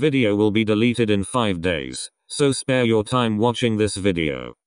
video will be deleted in 5 days, so spare your time watching this video.